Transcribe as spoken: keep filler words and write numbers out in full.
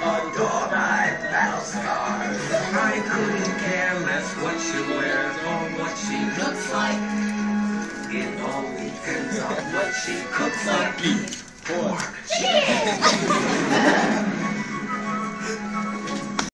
Adore-eyed battle scars. I couldn't care less what she wears or what she looks like. It all depends on what she cooks like. Beef, pork, chicken.